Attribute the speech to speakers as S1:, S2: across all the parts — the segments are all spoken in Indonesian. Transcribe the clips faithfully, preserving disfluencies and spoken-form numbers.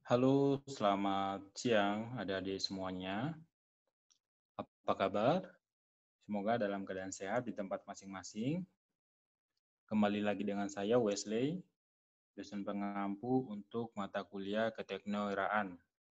S1: Halo, selamat siang adik-adik semuanya. Apa kabar? Semoga dalam keadaan sehat di tempat masing-masing. Kembali lagi dengan saya Wesley, dosen pengampu untuk mata kuliah keteknowiraan.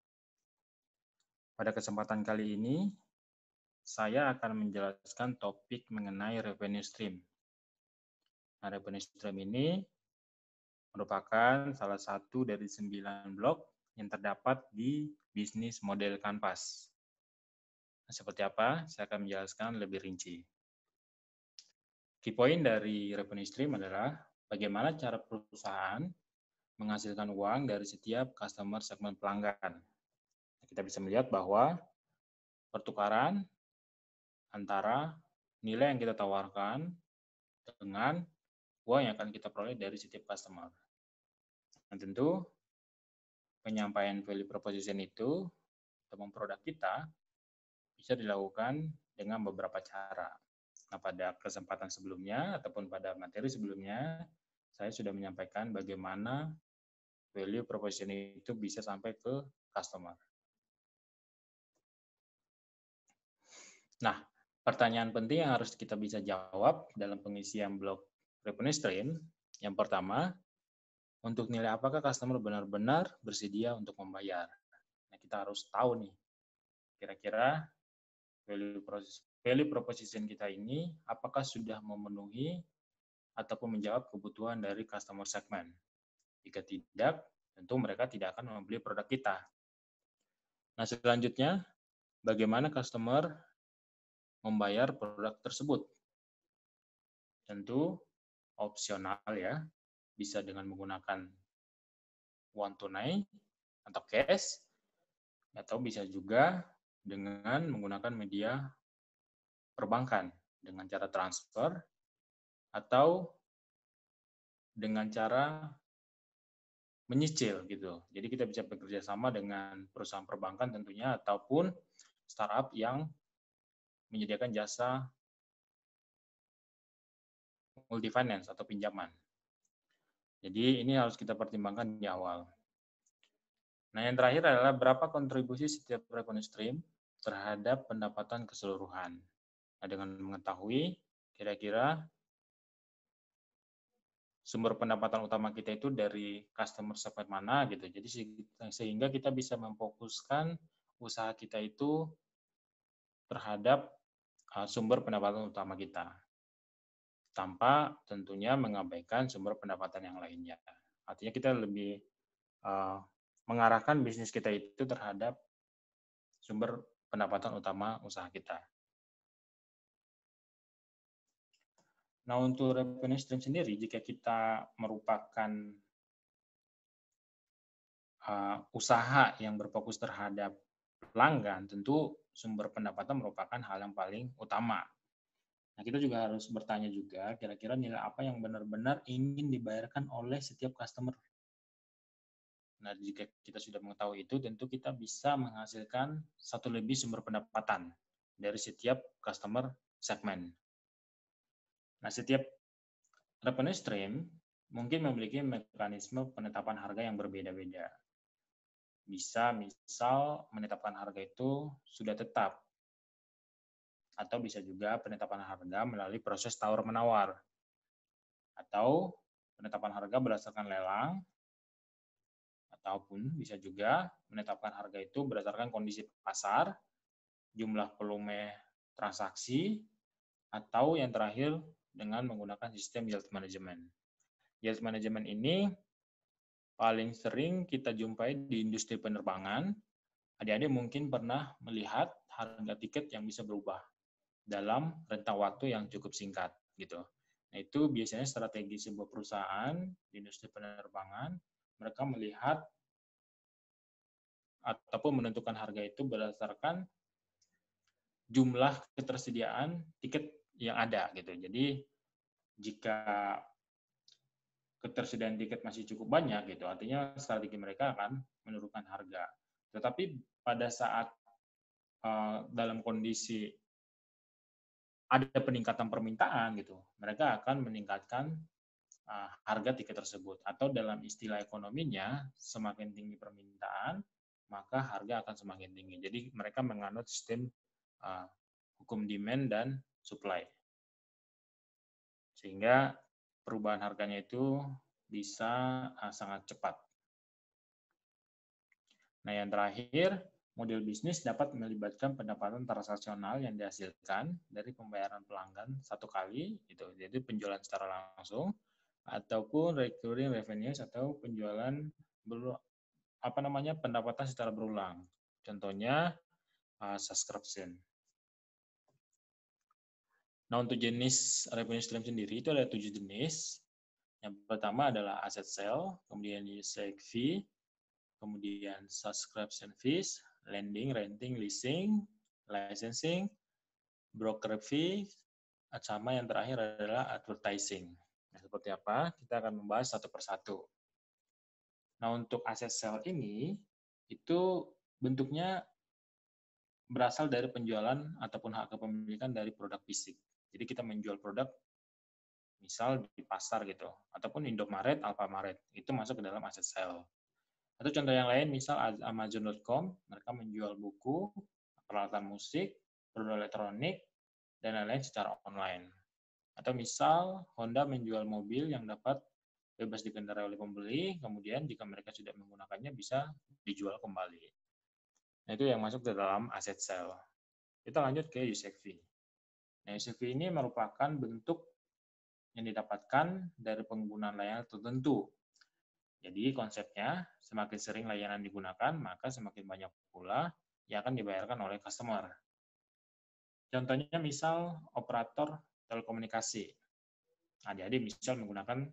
S1: Pada kesempatan kali ini, saya akan menjelaskan topik mengenai revenue stream. Nah, revenue stream ini merupakan salah satu dari sembilan blok yang terdapat di bisnis model Canvas. Nah, seperti apa? Saya akan menjelaskan lebih rinci. Key point dari revenue stream adalah bagaimana cara perusahaan menghasilkan uang dari setiap customer segmen pelanggan. Kita bisa melihat bahwa pertukaran antara nilai yang kita tawarkan dengan uang yang akan kita peroleh dari setiap customer. Dan tentu penyampaian value proposition itu atau produk kita bisa dilakukan dengan beberapa cara. Nah, pada kesempatan sebelumnya ataupun pada materi sebelumnya, saya sudah menyampaikan bagaimana value proposition itu bisa sampai ke customer. Nah, pertanyaan penting yang harus kita bisa jawab dalam pengisian blok revenue stream, yang pertama, untuk nilai apakah customer benar-benar bersedia untuk membayar. Nah, kita harus tahu nih, kira-kira value value proposition kita ini apakah sudah memenuhi ataupun menjawab kebutuhan dari customer segment. Jika tidak, tentu mereka tidak akan membeli produk kita. Nah, selanjutnya, bagaimana customer membayar produk tersebut? Tentu opsional ya, bisa dengan menggunakan uang tunai atau cash, atau bisa juga dengan menggunakan media perbankan dengan cara transfer, atau dengan cara menyicil gitu. Jadi kita bisa bekerja sama dengan perusahaan perbankan tentunya, ataupun startup yang menyediakan jasa multi finance atau pinjaman. Jadi ini harus kita pertimbangkan di awal. Nah, yang terakhir adalah berapa kontribusi setiap revenue stream terhadap pendapatan keseluruhan. Nah, dengan mengetahui kira-kira sumber pendapatan utama kita itu dari customer segment mana gitu. Jadi sehingga kita bisa memfokuskan usaha kita itu terhadap sumber pendapatan utama kita, tanpa tentunya mengabaikan sumber pendapatan yang lainnya. Artinya kita lebih uh, mengarahkan bisnis kita itu terhadap sumber pendapatan utama usaha kita. Nah, untuk revenue stream sendiri, jika kita merupakan uh, usaha yang berfokus terhadap pelanggan, tentu sumber pendapatan merupakan hal yang paling utama. Nah, kita juga harus bertanya juga, kira-kira nilai apa yang benar-benar ingin dibayarkan oleh setiap customer. Nah, jika kita sudah mengetahui itu, tentu kita bisa menghasilkan satu lebih sumber pendapatan dari setiap customer segmen. Nah, setiap revenue stream mungkin memiliki mekanisme penetapan harga yang berbeda-beda. Bisa misal menetapkan harga itu sudah tetap, atau bisa juga penetapan harga melalui proses tawar-menawar, atau penetapan harga berdasarkan lelang, ataupun bisa juga menetapkan harga itu berdasarkan kondisi pasar, jumlah volume transaksi, atau yang terakhir dengan menggunakan sistem yield management. Yield management ini paling sering kita jumpai di industri penerbangan. Adik-adik mungkin pernah melihat harga tiket yang bisa berubah dalam rentang waktu yang cukup singkat gitu. Nah, itu biasanya strategi sebuah perusahaan di industri penerbangan, mereka melihat ataupun menentukan harga itu berdasarkan jumlah ketersediaan tiket yang ada gitu. Jadi jika ketersediaan tiket masih cukup banyak gitu, artinya strategi mereka akan menurunkan harga. Tetapi pada saat uh, dalam kondisi ada peningkatan permintaan gitu, mereka akan meningkatkan uh, harga tiket tersebut. Atau dalam istilah ekonominya, semakin tinggi permintaan, maka harga akan semakin tinggi. Jadi mereka menganut sistem uh, hukum demand dan supply. Sehingga perubahan harganya itu bisa uh, sangat cepat. Nah, yang terakhir, model bisnis dapat melibatkan pendapatan transaksional yang dihasilkan dari pembayaran pelanggan satu kali, gitu. Jadi penjualan secara langsung, ataupun recurring revenues atau penjualan ber, apa namanya pendapatan secara berulang. Contohnya uh, subscription. Nah, untuk jenis revenue stream sendiri itu ada tujuh jenis. Yang pertama adalah asset sale, kemudian usage fee, kemudian subscription fees, lending, renting, leasing, licensing, broker fee, sama yang terakhir adalah advertising. Nah, seperti apa? Kita akan membahas satu persatu. Nah, untuk asset sale ini, itu bentuknya berasal dari penjualan ataupun hak kepemilikan dari produk fisik. Jadi kita menjual produk misal di pasar gitu, ataupun Indomaret, Alfamaret, itu masuk ke dalam asset sale. Atau contoh yang lain, misal Amazon dot com, mereka menjual buku, peralatan musik, produk elektronik, dan lain-lain secara online. Atau misal Honda menjual mobil yang dapat bebas dikendarai oleh pembeli, kemudian jika mereka sudah menggunakannya bisa dijual kembali. Nah, itu yang masuk ke dalam asset sale. Kita lanjut ke usage fee. Nah, usage fee ini merupakan bentuk yang didapatkan dari penggunaan layanan tertentu. Jadi konsepnya, semakin sering layanan digunakan, maka semakin banyak pula yang akan dibayarkan oleh customer. Contohnya misal operator telekomunikasi. Nah, jadi misal menggunakan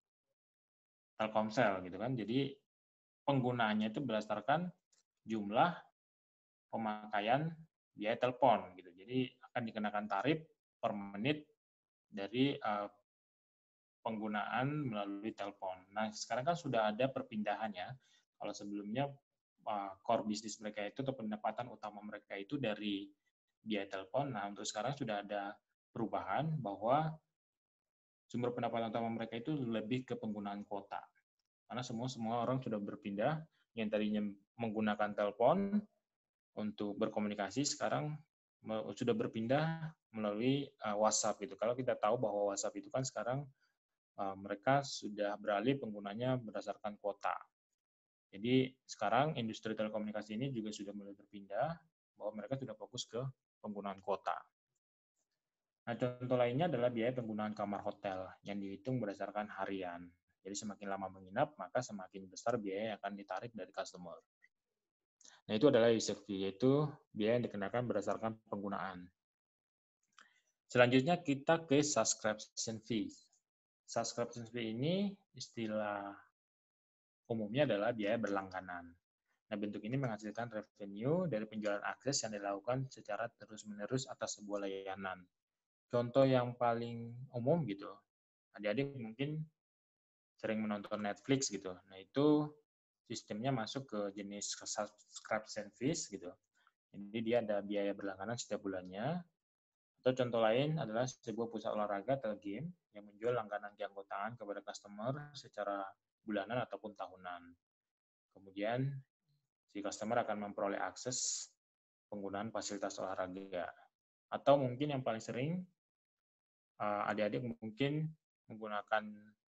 S1: Telkomsel gitu kan. Jadi penggunaannya itu berdasarkan jumlah pemakaian biaya telepon gitu. Jadi akan dikenakan tarif per menit dari uh, penggunaan melalui telepon. Nah, sekarang kan sudah ada perpindahannya. Kalau sebelumnya uh, core bisnis mereka itu atau pendapatan utama mereka itu dari biaya telepon. Nah, untuk sekarang sudah ada perubahan bahwa sumber pendapatan utama mereka itu lebih ke penggunaan kuota. Karena semua semua orang sudah berpindah yang tadinya menggunakan telepon untuk berkomunikasi sekarang sudah berpindah melalui uh, WhatsApp gitu. Kalau kita tahu bahwa WhatsApp itu kan sekarang uh, mereka sudah beralih penggunanya berdasarkan kuota. Jadi sekarang industri telekomunikasi ini juga sudah mulai berpindah bahwa mereka sudah fokus ke penggunaan kuota. Nah, contoh lainnya adalah biaya penggunaan kamar hotel yang dihitung berdasarkan harian. Jadi semakin lama menginap, maka semakin besar biaya yang akan ditarik dari customer. Nah, itu adalah usage fee, yaitu biaya yang dikenakan berdasarkan penggunaan. Selanjutnya kita ke subscription fee. Subscription fee ini istilah umumnya adalah biaya berlangganan. Nah, bentuk ini menghasilkan revenue dari penjualan akses yang dilakukan secara terus-menerus atas sebuah layanan. Contoh yang paling umum gitu, adik-adik mungkin sering menonton Netflix gitu. Nah, itu sistemnya masuk ke jenis subscription fees gitu. Jadi dia ada biaya berlangganan setiap bulannya. Atau contoh lain adalah sebuah pusat olahraga atau game yang menjual langganan keanggotaan kepada customer secara bulanan ataupun tahunan. Kemudian si customer akan memperoleh akses penggunaan fasilitas olahraga. Atau mungkin yang paling sering adik-adik mungkin menggunakan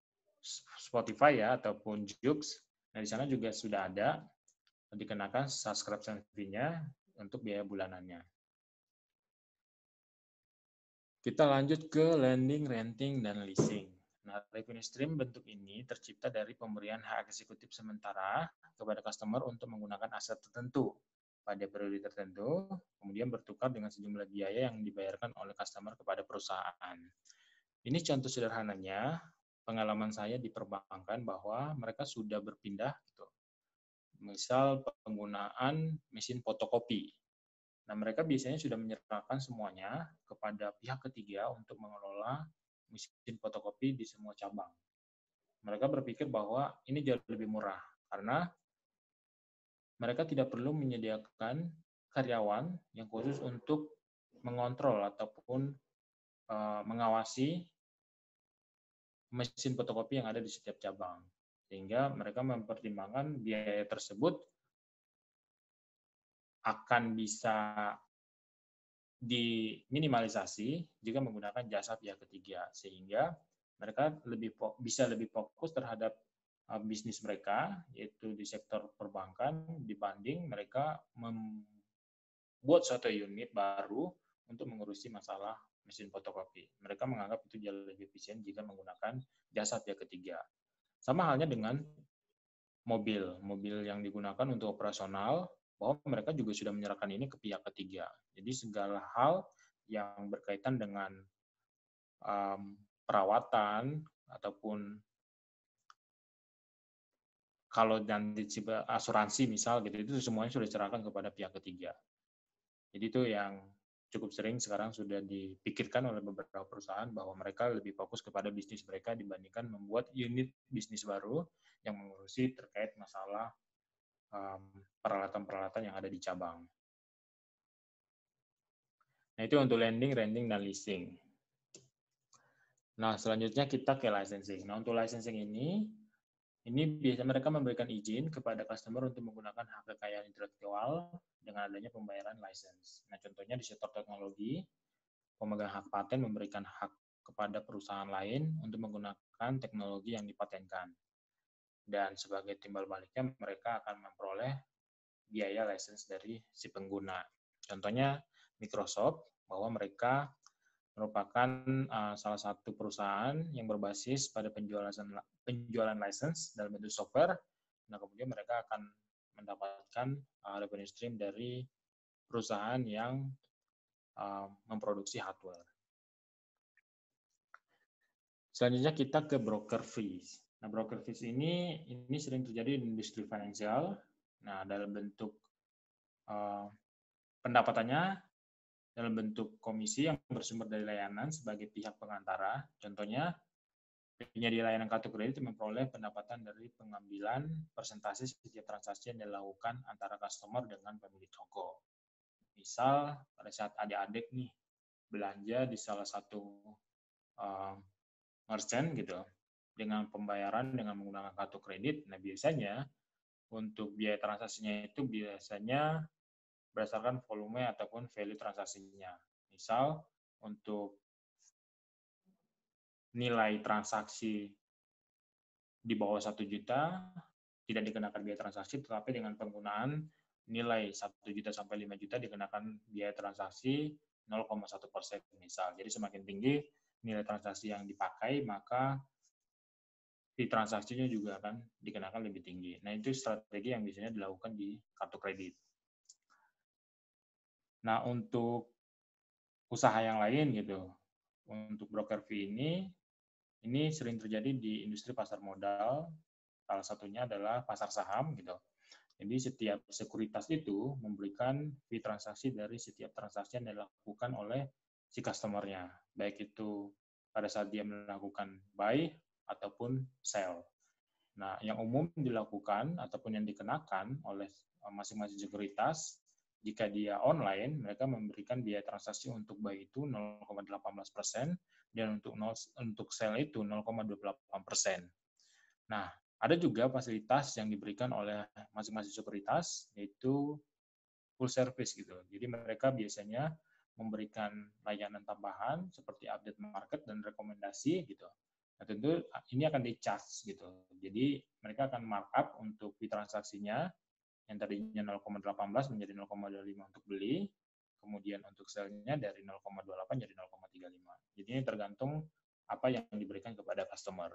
S1: Spotify ya ataupun Joox. Nah, di sana juga sudah ada dikenakan subscription fee-nya untuk biaya bulanannya. Kita lanjut ke lending, renting, dan leasing. Nah, revenue stream bentuk ini tercipta dari pemberian hak eksekutif sementara kepada customer untuk menggunakan aset tertentu pada periode tertentu, kemudian bertukar dengan sejumlah biaya yang dibayarkan oleh customer kepada perusahaan. Ini contoh sederhananya, pengalaman saya di perbankan bahwa mereka sudah berpindah gitu. Misal penggunaan mesin fotokopi. Nah, mereka biasanya sudah menyerahkan semuanya kepada pihak ketiga untuk mengelola mesin fotokopi di semua cabang. Mereka berpikir bahwa ini jauh lebih murah karena mereka tidak perlu menyediakan karyawan yang khusus untuk mengontrol ataupun uh, mengawasi mesin fotokopi yang ada di setiap cabang. Sehingga mereka mempertimbangkan biaya tersebut akan bisa diminimalisasi jika menggunakan jasa pihak ketiga, sehingga mereka lebih bisa lebih fokus terhadap uh, bisnis mereka, yaitu di sektor perbankan, dibanding mereka membuat suatu unit baru untuk mengurusi masalah mesin fotokopi. Mereka menganggap itu jauh lebih efisien jika menggunakan jasa pihak ketiga. Sama halnya dengan mobil, mobil yang digunakan untuk operasional, bahwa mereka juga sudah menyerahkan ini ke pihak ketiga. Jadi segala hal yang berkaitan dengan um, perawatan ataupun kalau nanti asuransi misal gitu, itu semuanya sudah diserahkan kepada pihak ketiga. Jadi itu yang cukup sering sekarang sudah dipikirkan oleh beberapa perusahaan bahwa mereka lebih fokus kepada bisnis mereka dibandingkan membuat unit bisnis baru yang mengurusi terkait masalah peralatan-peralatan yang ada di cabang. Nah, itu untuk lending, renting, dan leasing. Nah, selanjutnya kita ke licensing. Nah, untuk licensing ini, ini biasanya mereka memberikan izin kepada customer untuk menggunakan hak kekayaan intelektual dengan adanya pembayaran license. Nah, contohnya di sektor teknologi, pemegang hak paten memberikan hak kepada perusahaan lain untuk menggunakan teknologi yang dipatenkan. Dan sebagai timbal baliknya, mereka akan memperoleh biaya license dari si pengguna. Contohnya Microsoft, bahwa mereka merupakan uh, salah satu perusahaan yang berbasis pada penjualan penjualan license dalam bentuk software. Nah, kemudian mereka akan mendapatkan uh, revenue stream dari perusahaan yang uh, memproduksi hardware. Selanjutnya kita ke broker fees. Nah, broker fees ini ini sering terjadi di industri finansial. Nah, dalam bentuk uh, pendapatannya dalam bentuk komisi yang bersumber dari layanan sebagai pihak pengantara. Contohnya, penyedia layanan kartu kredit memperoleh pendapatan dari pengambilan persentase setiap transaksi yang dilakukan antara customer dengan pemilik toko. Misal, pada saat adik-adik nih belanja di salah satu uh, merchant gitu, dengan pembayaran dengan menggunakan kartu kredit, nah biasanya untuk biaya transaksinya itu biasanya berdasarkan volume ataupun value transaksinya. Misal, untuk nilai transaksi di bawah satu juta, tidak dikenakan biaya transaksi, tetapi dengan penggunaan nilai satu juta sampai lima juta dikenakan biaya transaksi nol koma satu persen misal. Jadi semakin tinggi nilai transaksi yang dipakai, maka fee transaksinya juga akan dikenakan lebih tinggi. Nah, itu strategi yang biasanya dilakukan di kartu kredit. Nah, untuk usaha yang lain gitu, untuk broker fee ini, ini sering terjadi di industri pasar modal, salah satunya adalah pasar saham gitu. Jadi setiap sekuritas itu memberikan fee transaksi dari setiap transaksi yang dilakukan oleh si customer-nya, baik itu pada saat dia melakukan buy ataupun sell. Nah, yang umum dilakukan ataupun yang dikenakan oleh masing-masing sekuritas, jika dia online, mereka memberikan biaya transaksi untuk buy itu nol koma delapan belas persen dan untuk untuk sell itu nol koma dua puluh delapan persen. Nah, ada juga fasilitas yang diberikan oleh masing-masing sekuritas, yaitu full service gitu. Jadi mereka biasanya memberikan layanan tambahan seperti update market dan rekomendasi gitu. Nah, tentu ini akan di-charge gitu. Jadi mereka akan markup untuk fee transaksinya yang tadinya nol koma delapan belas menjadi nol koma dua lima untuk beli, kemudian untuk sell-nya dari nol koma dua delapan jadi nol koma tiga lima. Jadi ini tergantung apa yang diberikan kepada customer.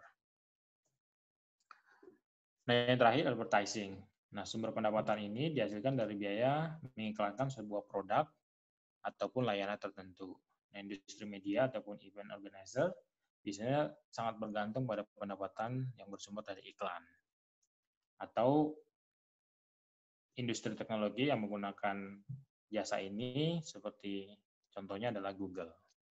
S1: Nah, yang terakhir advertising. Nah, sumber pendapatan ini dihasilkan dari biaya mengiklankan sebuah produk ataupun layanan tertentu. Nah, industri media ataupun event organizer biasanya sangat bergantung pada pendapatan yang bersumber dari iklan. Atau industri teknologi yang menggunakan jasa ini seperti contohnya adalah Google.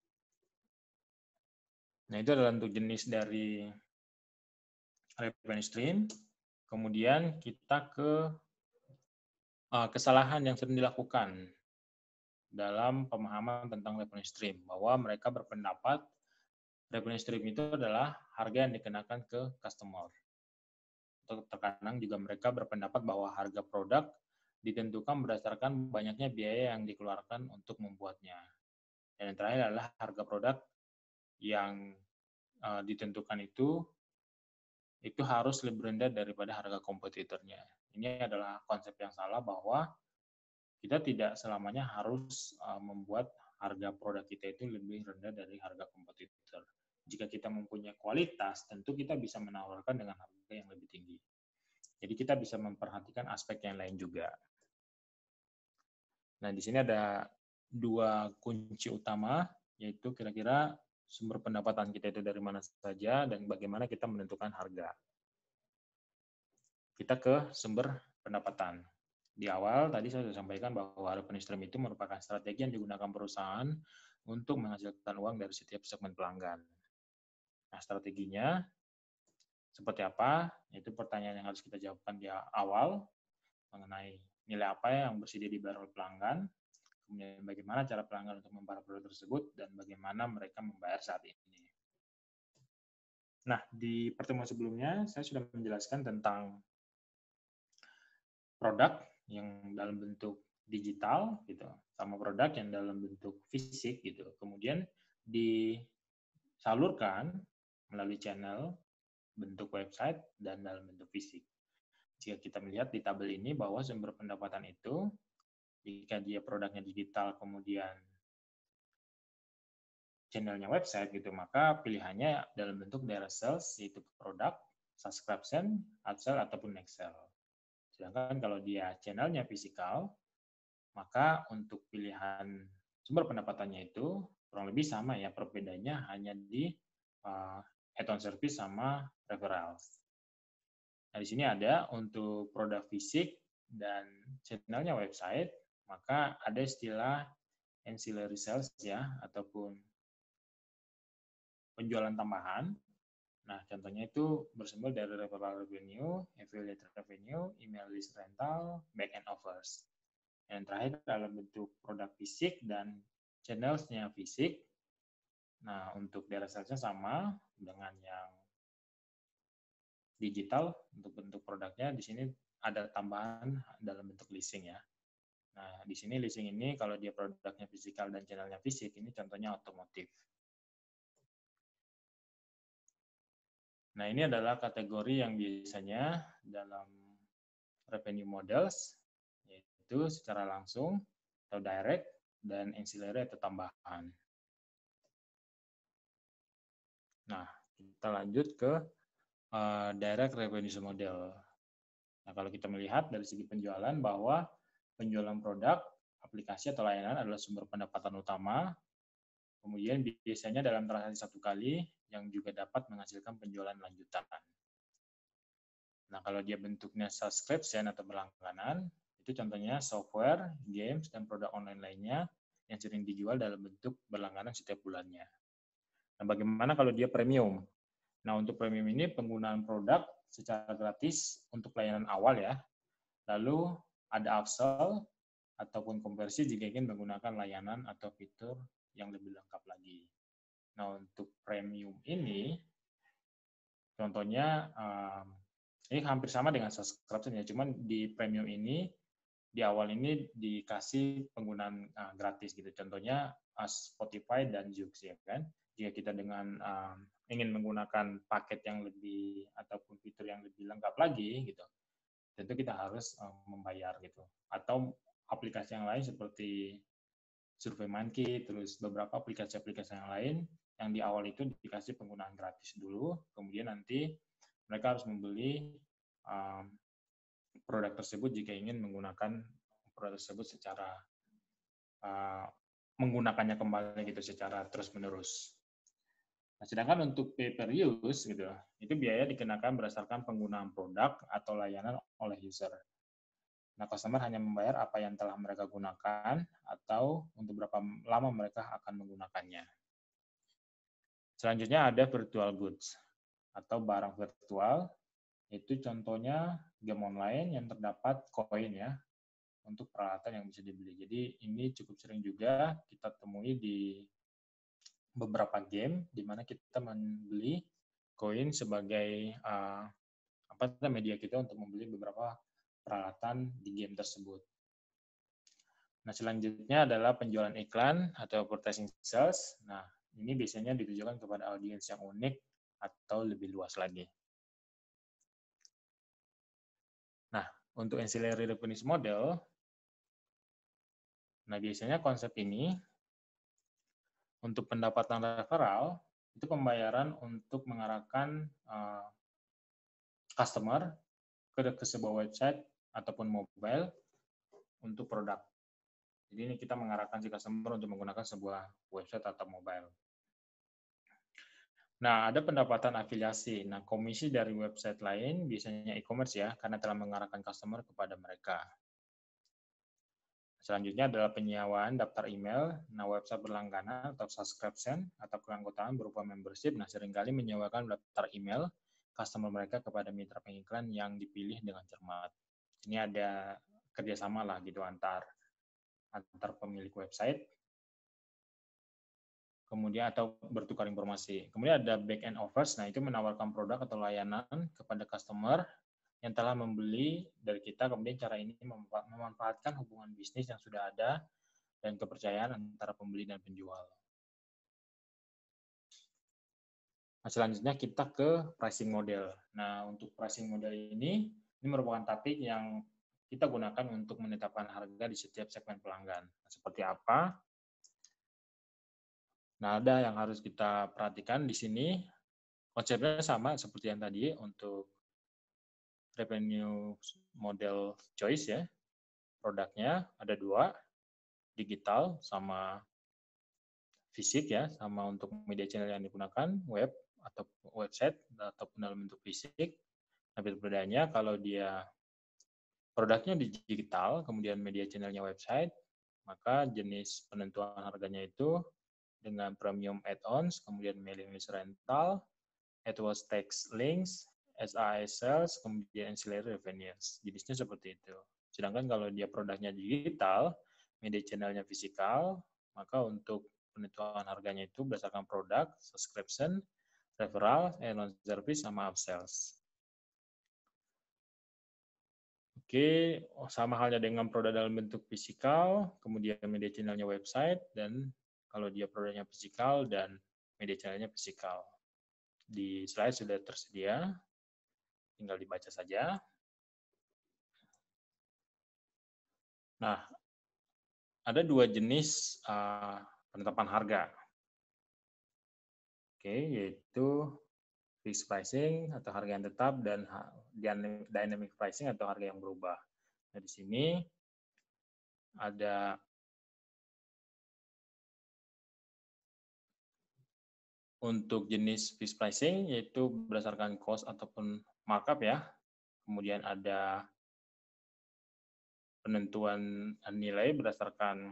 S1: Nah, itu adalah untuk jenis dari revenue stream. Kemudian kita ke uh, kesalahan yang sering dilakukan dalam pemahaman tentang revenue stream, bahwa mereka berpendapat revenue stream itu adalah harga yang dikenakan ke customer. Terkadang juga mereka berpendapat bahwa harga produk ditentukan berdasarkan banyaknya biaya yang dikeluarkan untuk membuatnya. Dan yang terakhir adalah harga produk yang uh, ditentukan itu itu harus lebih rendah daripada harga kompetitornya. Ini adalah konsep yang salah bahwa kita tidak selamanya harus uh, membuat harga produk kita itu lebih rendah dari harga kompetitor. Jika kita mempunyai kualitas, tentu kita bisa menawarkan dengan harga yang lebih tinggi. Jadi kita bisa memperhatikan aspek yang lain juga. Nah, di sini ada dua kunci utama, yaitu kira-kira sumber pendapatan kita itu dari mana saja dan bagaimana kita menentukan harga. Kita ke sumber pendapatan. Di awal tadi saya sudah sampaikan bahwa revenue stream itu merupakan strategi yang digunakan perusahaan untuk menghasilkan uang dari setiap segmen pelanggan. Nah, strateginya seperti apa? Itu pertanyaan yang harus kita jawabkan di awal mengenai nilai apa yang bersedia dibayar oleh pelanggan, kemudian bagaimana cara pelanggan untuk membayar produk tersebut, dan bagaimana mereka membayar saat ini. Nah, di pertemuan sebelumnya saya sudah menjelaskan tentang produk yang dalam bentuk digital gitu, sama produk yang dalam bentuk fisik gitu. Kemudian disalurkan melalui channel bentuk website dan dalam bentuk fisik. Jika kita melihat di tabel ini bahwa sumber pendapatan itu jika dia produknya digital kemudian channelnya website gitu, maka pilihannya dalam bentuk direct sales yaitu produk, subscription, upsell ataupun next sell. Sedangkan kalau dia channelnya fisikal, maka untuk pilihan sumber pendapatannya itu kurang lebih sama ya, perbedaannya hanya di uh, add-on service sama referrals. Nah, di sini ada untuk produk fisik dan channelnya website, maka ada istilah ancillary sales ya, ataupun penjualan tambahan. Nah, contohnya itu bersumber dari referral revenue, affiliate revenue, email list rental, back-end offers. Yang terakhir dalam bentuk produk fisik dan channels-nya fisik. Nah, untuk direct sales-nya sama dengan yang digital, untuk bentuk produknya di sini ada tambahan dalam bentuk leasing ya. Nah, di sini leasing ini kalau dia produknya fisikal dan channelnya fisik, ini contohnya otomotif. Nah, ini adalah kategori yang biasanya dalam revenue models, yaitu secara langsung atau direct dan ancillary atau tambahan. Nah, kita lanjut ke uh, direct revenue model. Nah, kalau kita melihat dari segi penjualan bahwa penjualan produk, aplikasi atau layanan adalah sumber pendapatan utama, kemudian biasanya dalam transaksi satu kali yang juga dapat menghasilkan penjualan lanjutan. Nah, kalau dia bentuknya subscription atau berlangganan, itu contohnya software, games, dan produk online lainnya yang sering dijual dalam bentuk berlangganan setiap bulannya. Nah, bagaimana kalau dia premium? Nah, untuk premium ini penggunaan produk secara gratis untuk layanan awal ya. Lalu ada upsell ataupun konversi jika ingin menggunakan layanan atau fitur yang lebih lengkap lagi. Nah, untuk premium ini, contohnya, um, ini hampir sama dengan subscription ya, cuman di premium ini, di awal ini dikasih penggunaan uh, gratis gitu. Contohnya uh, Spotify dan Joox ya kan. Jika kita dengan um, ingin menggunakan paket yang lebih ataupun fitur yang lebih lengkap lagi gitu, tentu kita harus um, membayar gitu. Atau aplikasi yang lain seperti SurveyMonkey, terus beberapa aplikasi-aplikasi yang lain yang di awal itu dikasih penggunaan gratis dulu, kemudian nanti mereka harus membeli um, produk tersebut jika ingin menggunakan produk tersebut secara uh, menggunakannya kembali gitu secara terus-menerus. Nah, sedangkan untuk pay per use gitu, itu biaya dikenakan berdasarkan penggunaan produk atau layanan oleh user. Nah, customer hanya membayar apa yang telah mereka gunakan atau untuk berapa lama mereka akan menggunakannya. Selanjutnya ada virtual goods atau barang virtual. Itu contohnya game online yang terdapat koin ya untuk peralatan yang bisa dibeli. Jadi ini cukup sering juga kita temui di beberapa game di mana kita membeli koin sebagai uh, apa media kita untuk membeli beberapa peralatan di game tersebut. Nah, selanjutnya adalah penjualan iklan atau advertising sales. Nah, ini biasanya ditujukan kepada audiens yang unik atau lebih luas lagi. Nah, untuk ancillary revenue model, nah biasanya konsep ini untuk pendapatan referral itu pembayaran untuk mengarahkan uh, customer ke, ke sebuah website ataupun mobile untuk produk. Jadi ini kita mengarahkan si customer untuk menggunakan sebuah website atau mobile. Nah, ada pendapatan afiliasi. Nah, komisi dari website lain biasanya e-commerce ya, karena telah mengarahkan customer kepada mereka. Selanjutnya adalah penyewaan daftar email. Nah, website berlangganan atau subscription atau keanggotaan berupa membership. Nah, seringkali menyewakan daftar email customer mereka kepada mitra pengiklan yang dipilih dengan cermat. Ini ada kerjasama lah gitu antar antar pemilik website, kemudian atau bertukar informasi. Kemudian ada back end offers, nah itu menawarkan produk atau layanan kepada customer yang telah membeli dari kita, kemudian cara ini memanfaatkan hubungan bisnis yang sudah ada dan kepercayaan antara pembeli dan penjual. Nah, selanjutnya kita ke pricing model. Nah, untuk pricing model ini, ini merupakan topik yang kita gunakan untuk menetapkan harga di setiap segmen pelanggan. Nah, seperti apa? Nah, ada yang harus kita perhatikan di sini. Konsepnya sama seperti yang tadi untuk revenue model choice ya. Produknya ada dua, digital sama fisik ya, sama untuk media channel yang digunakan, web atau website ataupun dalam bentuk fisik. Nah, bedanya kalau dia produknya digital, kemudian media channelnya website, maka jenis penentuan harganya itu dengan premium add-ons, kemudian mailing list rental, AdWords text links, S A A sales, kemudian ancillary revenues. Jenisnya seperti itu. Sedangkan kalau dia produknya digital, media channelnya fisikal, maka untuk penentuan harganya itu berdasarkan produk, subscription, referral, add-on service, sama upsells. Oke, sama halnya dengan produk dalam bentuk fisikal, kemudian media channelnya website, dan kalau dia produknya fisikal dan media channelnya fisikal. Di slide sudah tersedia, tinggal dibaca saja. Nah, ada dua jenis uh, penetapan harga. Oke, yaitu fixed pricing atau harga yang tetap dan dynamic pricing atau harga yang berubah. Nah, di sini ada untuk jenis fixed pricing yaitu berdasarkan cost ataupun markup ya. Kemudian ada penentuan nilai berdasarkan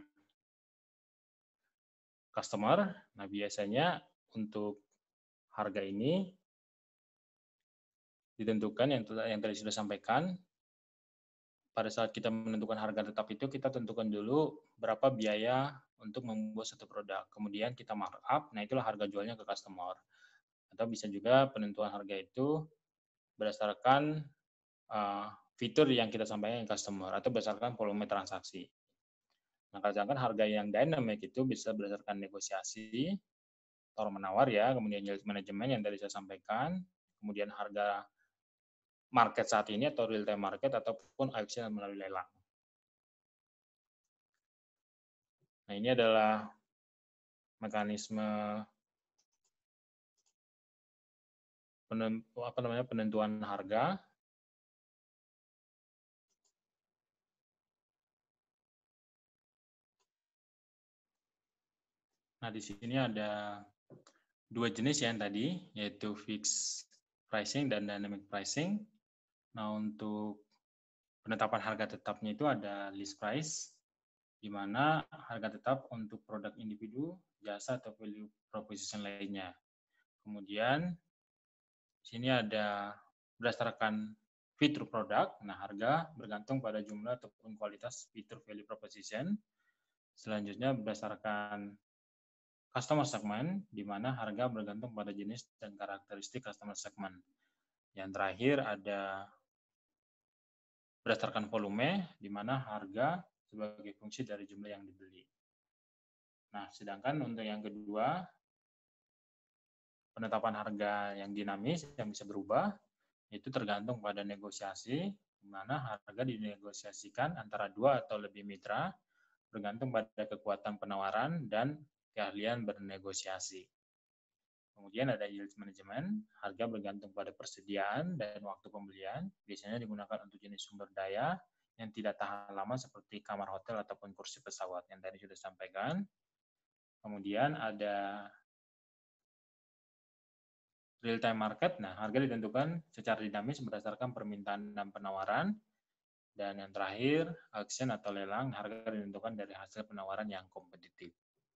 S1: customer. Nah, biasanya untuk harga ini ditentukan yang, yang tadi sudah sampaikan. Pada saat kita menentukan harga tetap itu, kita tentukan dulu berapa biaya untuk membuat satu produk. Kemudian kita markup, nah itulah harga jualnya ke customer. Atau bisa juga penentuan harga itu berdasarkan uh, fitur yang kita sampaikan ke customer, atau berdasarkan volume transaksi. Nah, kadang-kadang harga yang dynamic itu bisa berdasarkan negosiasi, tawar-menawar ya, kemudian yield management yang tadi saya sampaikan, kemudian harga market saat ini atau real time market ataupun auction melalui lelang. Nah, ini adalah mekanisme penentu, apa namanya, penentuan harga. Nah, di sini ada dua jenis ya yang tadi, yaitu fixed pricing dan dynamic pricing. Nah, untuk penetapan harga tetapnya itu ada list price, di mana harga tetap untuk produk individu, jasa, atau value proposition lainnya. Kemudian, di sini ada berdasarkan fitur produk, nah harga bergantung pada jumlah ataupun kualitas fitur value proposition. Selanjutnya berdasarkan customer segment, di mana harga bergantung pada jenis dan karakteristik customer segment. Yang terakhir ada berdasarkan volume, di mana harga sebagai fungsi dari jumlah yang dibeli. Nah, sedangkan untuk yang kedua, penetapan harga yang dinamis, yang bisa berubah, itu tergantung pada negosiasi, di mana harga dinegosiasikan antara dua atau lebih mitra, bergantung pada kekuatan penawaran dan keahlian bernegosiasi. Kemudian ada yield management, harga bergantung pada persediaan dan waktu pembelian, biasanya digunakan untuk jenis sumber daya yang tidak tahan lama seperti kamar hotel ataupun kursi pesawat yang tadi sudah disampaikan. Kemudian ada real time market, nah harga ditentukan secara dinamis berdasarkan permintaan dan penawaran. Dan yang terakhir, auction atau lelang, harga ditentukan dari hasil penawaran yang kompetitif.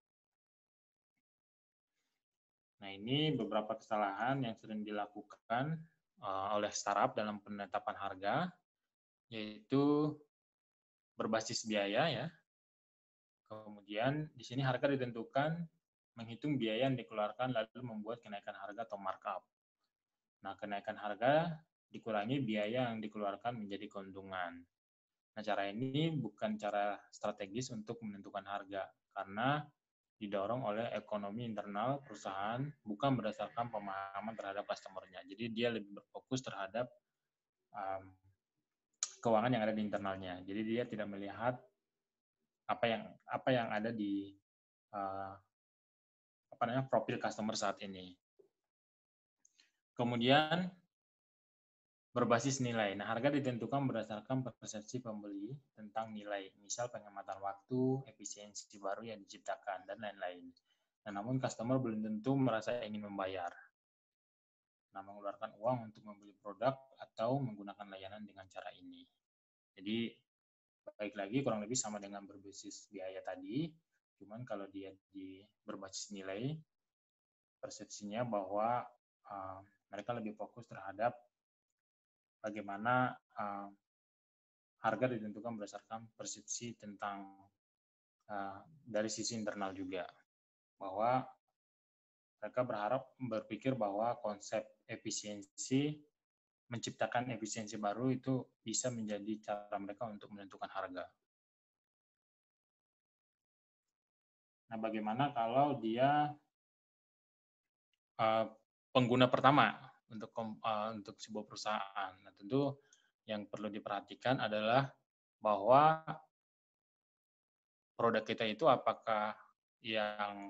S1: Nah, ini beberapa kesalahan yang sering dilakukan uh, oleh startup dalam penetapan harga, yaitu berbasis biaya ya. Kemudian di sini harga ditentukan menghitung biaya yang dikeluarkan lalu membuat kenaikan harga atau markup. Nah, kenaikan harga dikurangi biaya yang dikeluarkan menjadi keuntungan. Nah, cara ini bukan cara strategis untuk menentukan harga, karena didorong oleh ekonomi internal perusahaan, bukan berdasarkan pemahaman terhadap customer-nya. Jadi dia lebih berfokus terhadap um, keuangan yang ada di internalnya. Jadi dia tidak melihat apa yang apa yang ada di uh, apa namanya profil customer saat ini. Kemudian berbasis nilai. Nah, harga ditentukan berdasarkan persepsi pembeli tentang nilai, misal penghematan waktu, efisiensi baru yang diciptakan, dan lain-lain. Nah, namun customer belum tentu merasa ingin membayar. Nah, mengeluarkan uang untuk membeli produk atau menggunakan layanan dengan cara ini. Jadi, baik lagi kurang lebih sama dengan berbasis biaya tadi, cuman kalau dia di berbasis nilai, persepsinya bahwa uh, mereka lebih fokus terhadap bagaimana uh, harga ditentukan berdasarkan persepsi tentang uh, dari sisi internal juga, bahwa mereka berharap berpikir bahwa konsep efisiensi, menciptakan efisiensi baru itu bisa menjadi cara mereka untuk menentukan harga. Nah, bagaimana kalau dia uh, pengguna pertama untuk uh, untuk sebuah perusahaan? Nah, tentu yang perlu diperhatikan adalah bahwa produk kita itu apakah yang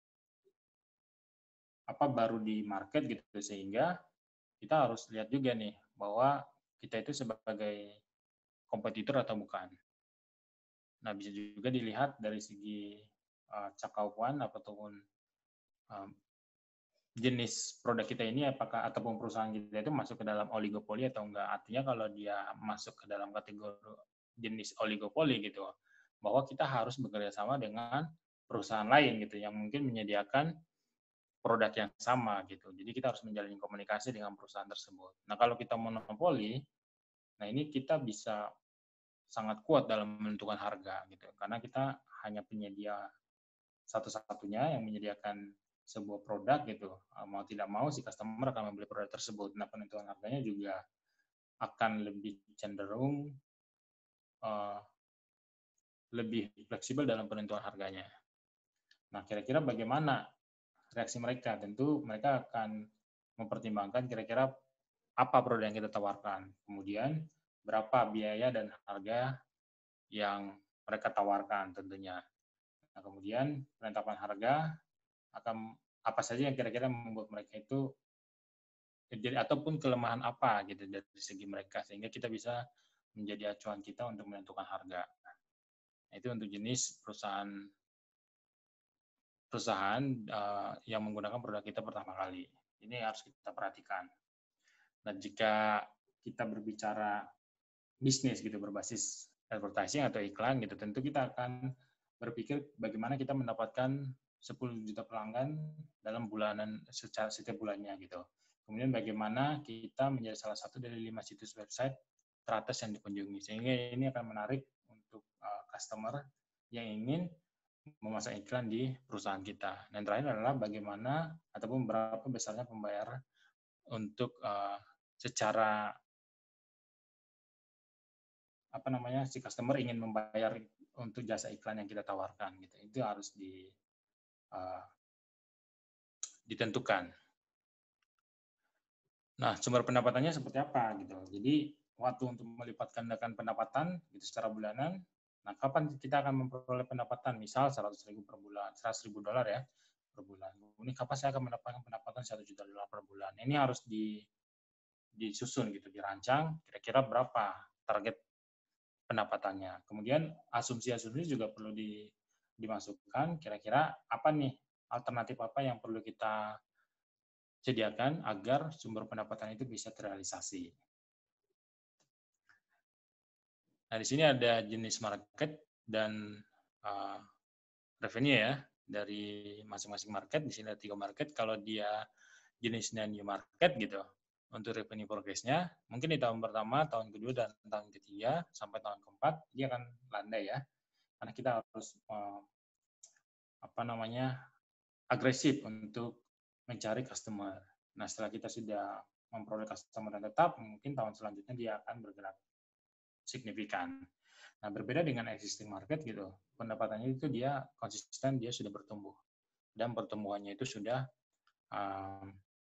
S1: apa baru di market gitu, sehingga kita harus lihat juga nih bahwa kita itu sebagai kompetitor atau bukan. Nah, bisa juga dilihat dari segi uh, cakupan ataupun um, jenis produk kita ini apakah ataupun perusahaan kita itu masuk ke dalam oligopoli atau enggak. Artinya kalau dia masuk ke dalam kategori jenis oligopoli gitu, bahwa kita harus bekerja sama dengan perusahaan lain gitu yang mungkin menyediakan produk yang sama gitu. Jadi kita harus menjalin komunikasi dengan perusahaan tersebut. Nah, kalau kita monopoli, nah ini kita bisa sangat kuat dalam menentukan harga gitu. Karena kita hanya penyedia satu-satunya yang menyediakan sebuah produk gitu. Mau tidak mau si customer akan membeli produk tersebut. Nah, penentuan harganya juga akan lebih cenderung uh, lebih fleksibel dalam penentuan harganya. Nah, kira-kira bagaimana reaksi mereka? Tentu mereka akan mempertimbangkan kira-kira apa produk yang kita tawarkan, kemudian berapa biaya dan harga yang mereka tawarkan tentunya. Nah, kemudian penetapan harga akan apa saja yang kira-kira membuat mereka itu jadi ataupun kelemahan apa gitu dari segi mereka sehingga kita bisa menjadi acuan kita untuk menentukan harga. Nah, itu untuk jenis perusahaan perusahaan uh, yang menggunakan produk kita pertama kali. Ini harus kita perhatikan. Dan jika kita berbicara bisnis gitu berbasis advertising atau iklan gitu, tentu kita akan berpikir bagaimana kita mendapatkan sepuluh juta pelanggan dalam bulanan secara setiap bulannya gitu. Kemudian bagaimana kita menjadi salah satu dari lima situs website teratas yang dikunjungi, sehingga ini akan menarik untuk uh, customer yang ingin memasang iklan di perusahaan kita. Dan terakhir adalah bagaimana ataupun berapa besarnya pembayaran untuk uh, secara apa namanya si customer ingin membayar untuk jasa iklan yang kita tawarkan gitu. Itu harus di uh, ditentukan. Nah, sumber pendapatannya seperti apa gitu. Jadi waktu untuk melipat gandakan pendapatan gitu secara bulanan. Nah, kapan kita akan memperoleh pendapatan? Misal seratus ribu per bulan, seratus ribu dolar ya per bulan. Ini kapan saya akan mendapatkan pendapatan satu juta dolar per bulan? Ini harus di, disusun gitu, dirancang. Kira-kira berapa target pendapatannya? Kemudian asumsi-asumsi juga perlu di, dimasukkan. Kira-kira apa nih alternatif apa yang perlu kita sediakan agar sumber pendapatan itu bisa terrealisasi. Nah, di sini ada jenis market dan uh, revenue ya dari masing-masing market. Di sini ada tiga market. Kalau dia jenisnya new market gitu, untuk revenue progress-nya, mungkin di tahun pertama, tahun kedua, dan tahun ketiga, sampai tahun keempat, dia akan landai ya. Karena kita harus uh, apa namanya agresif untuk mencari customer. Nah, setelah kita sudah memperoleh customer yang tetap, mungkin tahun selanjutnya dia akan bergerak signifikan. Nah, berbeda dengan existing market gitu, pendapatannya itu dia konsisten, dia sudah bertumbuh. Dan pertumbuhannya itu sudah um,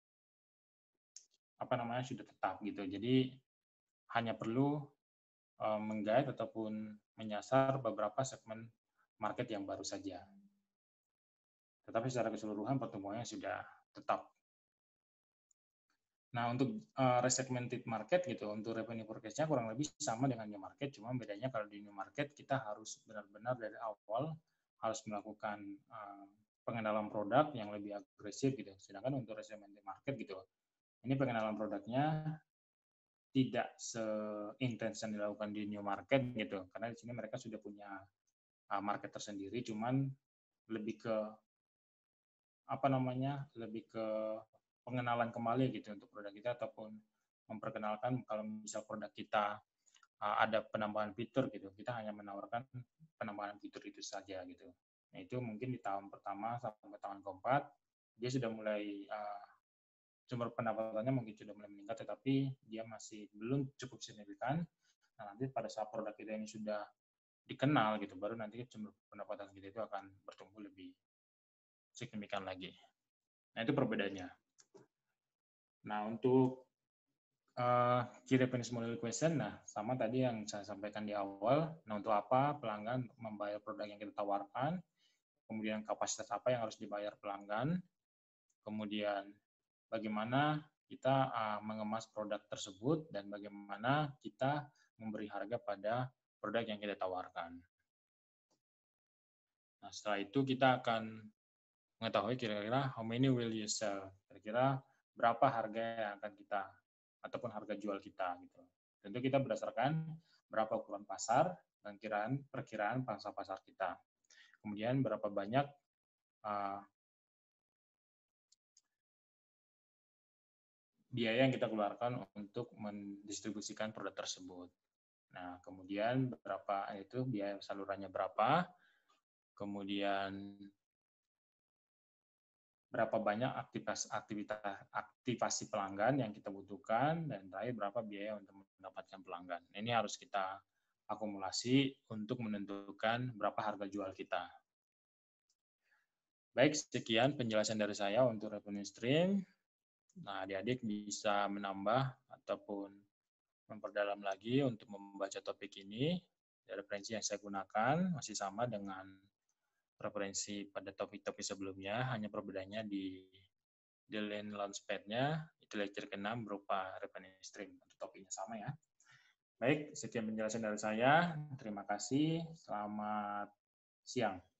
S1: apa namanya sudah tetap gitu. Jadi hanya perlu um, menggait ataupun menyasar beberapa segmen market yang baru saja. Tetapi secara keseluruhan pertumbuhannya sudah tetap. Nah, untuk uh, resegmented market gitu, untuk revenue forecast-nya kurang lebih sama dengan new market, cuma bedanya kalau di new market kita harus benar-benar dari awal harus melakukan uh, pengenalan produk yang lebih agresif gitu. Sedangkan untuk resegmented market gitu, ini pengenalan produknya tidak seintens yang dilakukan di new market gitu, karena di sini mereka sudah punya uh, market tersendiri, cuman lebih ke apa namanya, lebih ke pengenalan kembali gitu untuk produk kita ataupun memperkenalkan kalau misal produk kita uh, ada penambahan fitur gitu, kita hanya menawarkan penambahan fitur itu saja gitu. Nah, itu mungkin di tahun pertama sampai tahun keempat dia sudah mulai uh, sumber pendapatannya mungkin sudah mulai meningkat, tetapi dia masih belum cukup signifikan. Nah, nanti pada saat produk kita ini sudah dikenal gitu, baru nanti sumber pendapatan kita itu akan bertumbuh lebih signifikan lagi. Nah, itu perbedaannya. Nah, untuk uh, key revenue model equation, nah sama tadi yang saya sampaikan di awal. Nah, untuk apa pelanggan membayar produk yang kita tawarkan, kemudian kapasitas apa yang harus dibayar pelanggan, kemudian bagaimana kita uh, mengemas produk tersebut, dan bagaimana kita memberi harga pada produk yang kita tawarkan. Nah, setelah itu kita akan mengetahui kira-kira how many will you sell, kira-kira berapa harga yang akan kita ataupun harga jual kita gitu. Tentu kita berdasarkan berapa ukuran pasar dan kiraan perkiraan pangsa pasar kita. Kemudian berapa banyak uh, biaya yang kita keluarkan untuk mendistribusikan produk tersebut. Nah, kemudian berapa itu biaya salurannya berapa, kemudian berapa banyak aktivitas aktivitas aktivasi pelanggan yang kita butuhkan, dan terakhir berapa biaya untuk mendapatkan pelanggan. Ini harus kita akumulasi untuk menentukan berapa harga jual kita. Baik, sekian penjelasan dari saya untuk revenue stream. Nah, adik-adik bisa menambah ataupun memperdalam lagi untuk membaca topik ini. Referensi yang saya gunakan masih sama dengan referensi pada topik-topik sebelumnya, hanya perbedaannya di di Learn Launchpad-nya, itu lecture keenam berupa revenue stream. Untuk topiknya sama ya. Baik, sekian penjelasan dari saya. Terima kasih. Selamat siang.